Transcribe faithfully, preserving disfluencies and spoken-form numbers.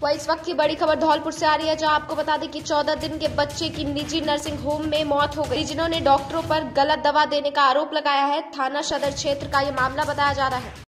वह इस वक्त की बड़ी खबर धौलपुर से आ रही है, जहां आपको बता दें कि चौदह दिन के बच्चे की निजी नर्सिंग होम में मौत हो गई, जिन्होंने डॉक्टरों पर गलत दवा देने का आरोप लगाया है। थाना सदर क्षेत्र का ये मामला बताया जा रहा है।